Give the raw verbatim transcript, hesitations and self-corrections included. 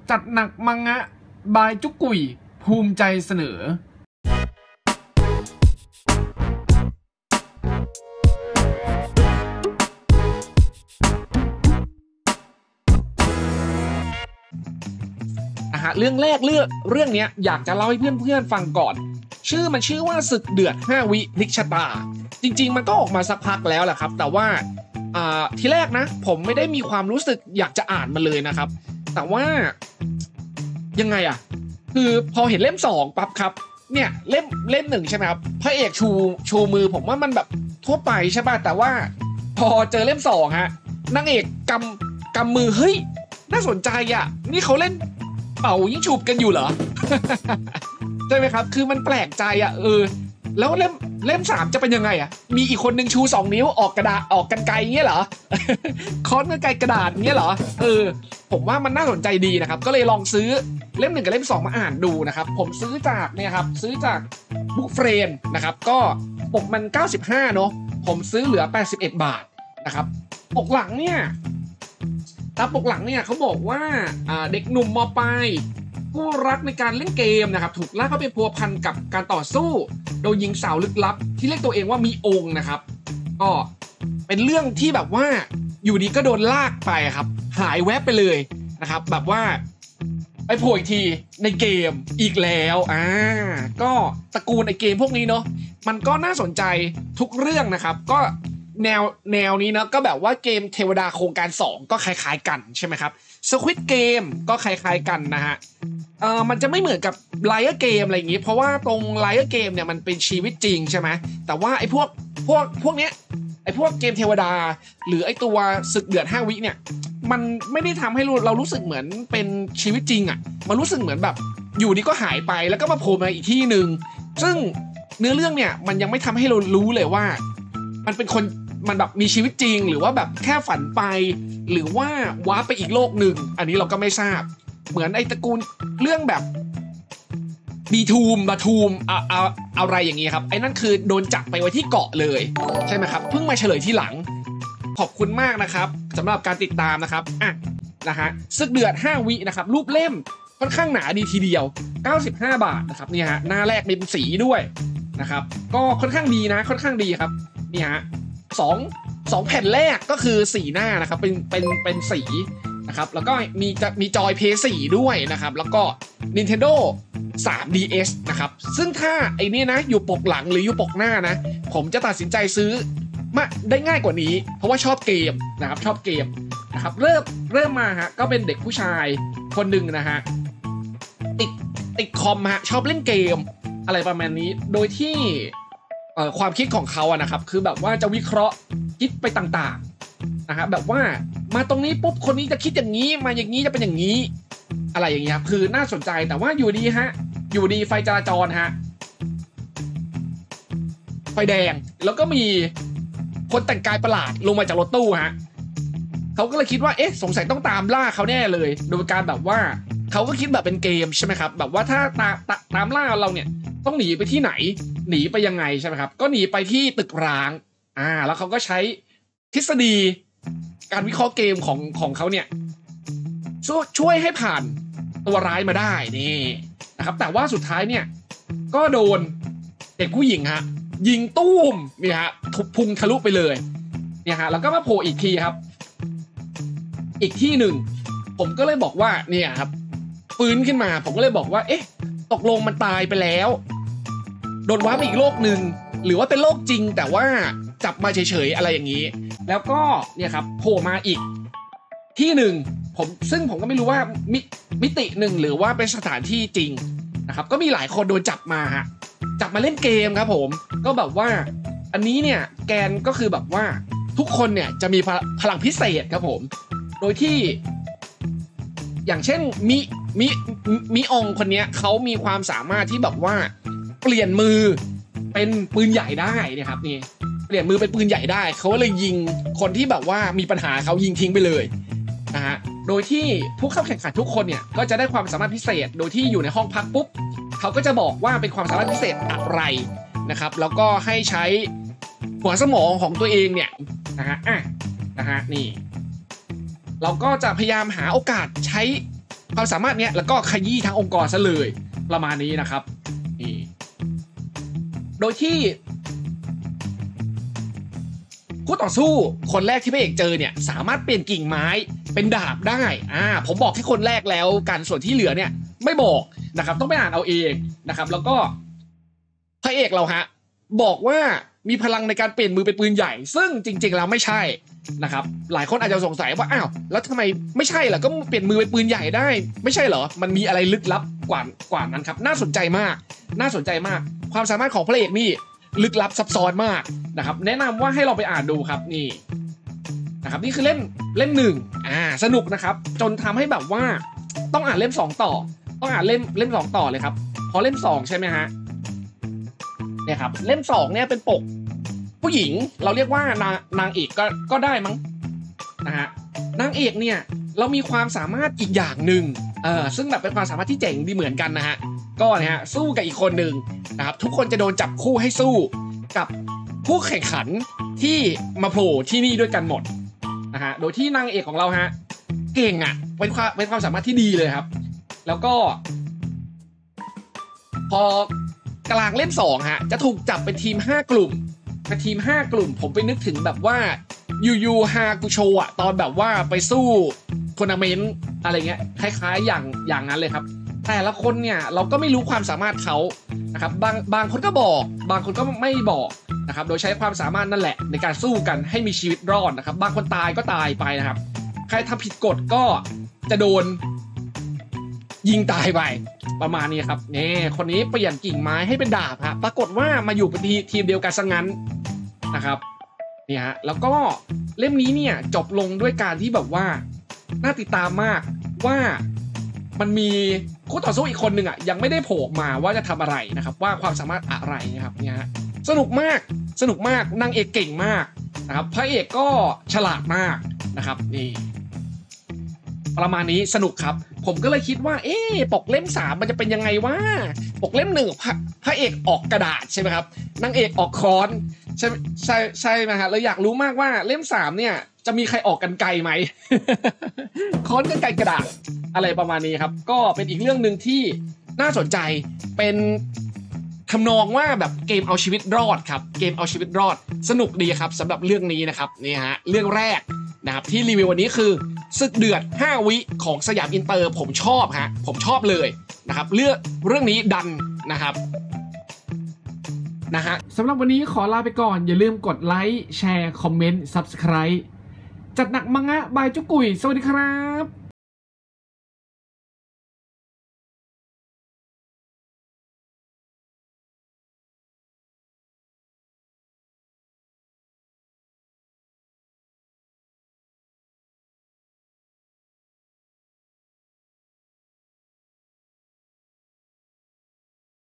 จัดหนักมังงะบายจุกกุยภูมิใจเสนอนะฮะเรื่องแรกเรื่องเรื่องนี้อยากจะเล่าให้เพื่อนๆฟังก่อนชื่อมันชื่อว่าศึกเดือดห้าวิพลิกชะตาจริงๆมันก็ออกมาสักพักแล้วแหละครับแต่ว่าอ่าทีแรกนะผมไม่ได้มีความรู้สึกอยากจะอ่านมันเลยนะครับแต่ว่ายังไงอ่ะคือพอเห็นเล่มสองปั๊บครับเนี่ยเล่มเล่มหนึ่งใช่ไหมครับพระเอกชูชูมือผมว่ามันแบบทั่วไปใช่ป่ะแต่ว่าพอเจอเล่มสองฮะนางเอกกำกำมือเฮ้ยน่าสนใจอ่ะนี่เขาเล่นเป่ายิ่งฉุบกันอยู่เหรอ ใช่ไหมครับคือมันแปลกใจอ่ะเออแล้วเล่มเล่มสามจะเป็นยังไงอ่ะมีอีกคนนึงชูสองนิ้วออกกระดาษออกกันไกลเงี้ยเหรอ ค้อนกันไกลกระดาษเงี้ยเหรอเออผมว่ามันน่าสนใจดีนะครับก็เลยลองซื้อเล่มหนึ่งกับเล่มสองมาอ่านดูนะครับผมซื้อจากเนี่ยครับซื้อจากบุ๊กเฟรนนะครับก็ปกมันเก้าสิบห้าเนาะผมซื้อเหลือแปดสิบเอ็ดบาทนะครับปกหลังเนี่ยตามปกหลังเนี่ยเขาบอกว่าเด็กหนุ่มม.ปลายผู้รักในการเล่นเกมนะครับถูกลากเข้าไปพัวพันกับการต่อสู้โดยหญิงสาวลึกลับที่เรียกตัวเองว่ามีองค์นะครับก็เป็นเรื่องที่แบบว่าอยู่ดีก็โดนลากไปครับหายแวบไปเลยนะครับแบบว่าไปโผล่อีกทีในเกมอีกแล้วอ่าก็ตระกูลไอเกมพวกนี้เนาะมันก็น่าสนใจทุกเรื่องนะครับก็แนวแนวนี้นะก็แบบว่าเกมเทวดาโครงการสองก็คล้ายๆกันใช่ไหมครับSquid Game ก็คล้ายๆกันนะฮะเอ่อมันจะไม่เหมือนกับ Liar Game อะไรอย่างงี้เพราะว่าตรง Liar Game เนี่ยมันเป็นชีวิตจริงใช่ไหมแต่ว่าไอ้พวกพวกพวกเนี้ยไอ้พวกเกมเทวดาหรือไอ้ตัวศึกเดือดห้าวิเนี่ยมันไม่ได้ทำให้เรารู้สึกเหมือนเป็นชีวิตจริงอ่ะมันรู้สึกเหมือนแบบอยู่ดีก็หายไปแล้วก็มาโผล่มาอีกที่นึงซึ่งเนื้อเรื่องเนี่ยมันยังไม่ทำให้เรารู้เลยว่ามันเป็นคนมันแบบมีชีวิตจริงหรือว่าแบบแค่ฝันไปหรือว่าว้าไปอีกโลกหนึ่งอันนี้เราก็ไม่ทราบเหมือนไอ้ตระกูลเรื่องแบบบีทูมบาทูมเอาเอาอะไรอย่างนี้ครับไอ้นั่นคือโดนจับไปไว้ที่เกาะเลยใช่ไหมครับเพิ่งมาเฉลยที่หลังขอบคุณมากนะครับสำหรับการติดตามนะครับอ่ะนะฮะศึกเดือดห้าวินะครับรูปเล่มค่อนข้างหนาดีทีเดียวเก้าสิบห้าบาทนะครับนี่ฮะหน้าแรกเป็นสีด้วยนะครับก็ค่อนข้างดีนะค่อนข้างดีครับนี่ฮะสองสองแผ่นแรกก็คือสีหน้านะครับเป็นเป็นเป็นสีนะครับแล้วก็มีจะมีจอย พี เอส โฟร์ ด้วยนะครับแล้วก็ Nintendo ทรี ดี เอส นะครับซึ่งถ้าไอ้นี่นะอยู่ปกหลังหรืออยู่ปกหน้านะผมจะตัดสินใจซื้อมาได้ง่ายกว่านี้เพราะว่าชอบเกมนะครับชอบเกมนะครับเริ่มเริ่มมาฮะก็เป็นเด็กผู้ชายคนหนึ่งนะฮะติดติดคอมฮะชอบเล่นเกมอะไรประมาณนี้โดยที่ความคิดของเขาอะนะครับคือแบบว่าจะวิเคราะห์คิดไปต่างๆนะครับแบบว่ามาตรงนี้ปุ๊บคนนี้จะคิดอย่างนี้มาอย่างนี้จะเป็นอย่างนี้อะไรอย่างเงี้ยคือน่าสนใจแต่ว่าอยู่ดีฮะอยู่ดีไฟจราจรฮะไฟแดงแล้วก็มีคนแต่งกายประหลาดลงมาจากรถตู้ฮะเขาก็เลยคิดว่าเอ๊ะสงสัยต้องตามล่าเขาแน่เลยโดยการแบบว่าเขาก็คิดแบบเป็นเกมใช่ไหมครับแบบว่าถ้าตาตาตามล่าเราเนี่ยต้องหนีไปที่ไหนหนีไปยังไงใช่ไหมครับก็หนีไปที่ตึกร้างอ่าแล้วเขาก็ใช้ทฤษฎีการวิเคราะห์เกมของของเขาเนี่ยช่วยช่วยให้ผ่านตัวร้ายมาได้นี่นะครับแต่ว่าสุดท้ายเนี่ยก็โดนเด็กผู้หญิงฮะยิงตุ้มนี่ฮะทุบพุงทะลุไปเลยเนี่ยฮะแล้วก็มาโผล่อีกทีครับอีกที่หนึ่งผมก็เลยบอกว่าเนี่ยครับฟื้นขึ้นมาผมก็เลยบอกว่าเอ๊ะตกลงมันตายไปแล้วโดนว้าไปอีกโลกหนึ่งหรือว่าเป็นโลกจริงแต่ว่าจับมาเฉยๆอะไรอย่างนี้แล้วก็เนี่ยครับโผล่มาอีกที่หนึ่งผมซึ่งผมก็ไม่รู้ว่ามิมิติหนึ่งหรือว่าเป็นสถานที่จริงนะครับก็มีหลายคนโดนจับมาฮะจับมาเล่นเกมครับผมก็แบบว่าอันนี้เนี่ยแกนก็คือแบบว่าทุกคนเนี่ยจะมีพลังพิเศษครับผมโดยที่อย่างเช่นมิมิมิองคนนี้เขามีความสามารถที่แบบว่าเปลี่ยนมือเป็นปืนใหญ่ได้นะครับนี่เปลี่ยนมือเป็นปืนใหญ่ได้เขาเลยยิงคนที่แบบว่ามีปัญหาเขายิงทิ้งไปเลยนะฮะโดยที่ผู้เข้าแข่งขันทุกคนเนี่ยก็จะได้ความสามารถพิเศษโดยที่อยู่ในห้องพักปุ๊บเขาก็จะบอกว่าเป็นความสามารถพิเศษอะไรนะครับแล้วก็ให้ใช้หัวสมองของตัวเองเนี่ยนะฮะอ่ะนะฮะนี่เราก็จะพยายามหาโอกาสใช้ความสามารถเนี้ยแล้วก็ขยี้ทั้งองค์กรซะเลยประมาณนี้นะครับนี่โดยที่คู่ต่อสู้คนแรกที่พระเอกเจอเนี่ยสามารถเปลี่ยนกิ่งไม้เป็นดาบได้อ่าผมบอกแค่คนแรกแล้วกันส่วนที่เหลือเนี่ยไม่บอกนะครับต้องไปอ่านเอาเองนะครับแล้วก็พระเอกเราฮะบอกว่ามีพลังในการเปลี่ยนมือเป็นปืนใหญ่ซึ่งจริงๆแล้วไม่ใช่นะครับหลายคนอาจจะสงสัยว่าอ้าวแล้วทำไมไม่ใช่ล่ะก็เปลี่ยนมือเป็นปืนใหญ่ได้ไม่ใช่เหรอมันมีอะไรลึกลับกว่ากว่านั้นครับน่าสนใจมากน่าสนใจมากความสามารถของพระเอกนี่ลึกลับซับซ้อนมากนะครับแนะนำว่าให้เราไปอ่านดูครับนี่นะครับนี่คือเล่มเล่มหนึ่งอ่าสนุกนะครับจนทำให้แบบว่าต้องอ่านเล่มสองต่อต้องอ่านเล่มเล่มสองต่อเลยครับพอเล่มสองใช่ไหมฮะเนี่ยครับเล่มสองเนี่ยเป็นปกผู้หญิงเราเรียกว่านางนางเอกก็ก็ได้มั้งนะฮะนางเอกเนี่ยเรามีความสามารถอีกอย่างหนึ่งเออซึ่งแบบเป็นความสามารถที่เจ๋งดีเหมือนกันนะฮะก็นะฮะสู้กับอีกคนหนึ่งนะครับทุกคนจะโดนจับคู่ให้สู้กับผู้แข่งขันที่มาโผล่ที่นี่ด้วยกันหมดนะฮะโดยที่นางเอกของเราฮะเก่งอ่ะเป็นความเป็นความสามารถที่ดีเลยครับแล้วก็พอกลางเล่มสองฮะจะถูกจับเป็นทีมห้ากลุ่มเป็นทีมห้ากลุ่มผมไปนึกถึงแบบว่ายูยูฮากุโชอะตอนแบบว่าไปสู้ทัวร์นาเมนต์อะไรเงี้ยคล้ายๆอย่างอย่างนั้นเลยครับแต่ละคนเนี่ยเราก็ไม่รู้ความสามารถเขานะครับบางบางคนก็บอกบางคนก็ไม่บอกนะครับโดยใช้ความสามารถนั่นแหละในการสู้กันให้มีชีวิตรอดนะครับบางคนตายก็ตายไปนะครับใครทำผิดกฎก็จะโดนยิงตายไปประมาณนี้ครับนี่คนนี้เปลี่ยนกิ่งไม้ให้เป็นดาบฮะปรากฏว่ามาอยู่เป็นทีมเดียวกันซะงั้นนะครับนี่ฮะแล้วก็เล่มนี้เนี่ยจบลงด้วยการที่แบบว่าน่าติดตามมากว่ามันมีคู่ต่อสู้อีกคนหนึ่งอ่ะยังไม่ได้โผล่มาว่าจะทำอะไรนะครับว่าความสามารถอะไรนะครับเนี่ยฮะสนุกมากสนุกมากนางเอกเก่งมากนะครับพระเอกก็ฉลาดมากนะครับนี่ประมาณนี้สนุกครับผมก็เลยคิดว่าเอ๊ะปกเล่มสามมันจะเป็นยังไงวะปกเล่มหนึ่งพระเอกออกกระดาษใช่ไหมครับนางเอกออกค้อนใช่ใช่ใช่ไหมฮะเลยอยากรู้มากว่าเล่มสามเนี่ยจะมีใครออกกันไกลไหม ค้อนกันไกลกระดาษอะไรประมาณนี้ครับก็เป็นอีกเรื่องหนึ่งที่น่าสนใจเป็นทำนองว่าแบบเกมเอาชีวิตรอดครับเกมเอาชีวิตรอดสนุกดีครับสำหรับเรื่องนี้นะครับนี่ฮะเรื่องแรกนะครับที่รีวิววันนี้คือศึกเดือดห้าวิของสยามอินเตอร์ผมชอบฮะผมชอบเลยนะครับเรื่องเรื่องนี้ดันนะครับนะฮะสำหรับวันนี้ขอลาไปก่อนอย่าลืมกดไลค์แชร์คอมเมนต์ ซับสไครบ์ จัดหนักมังงะบายจุกุยสวัสดีครับ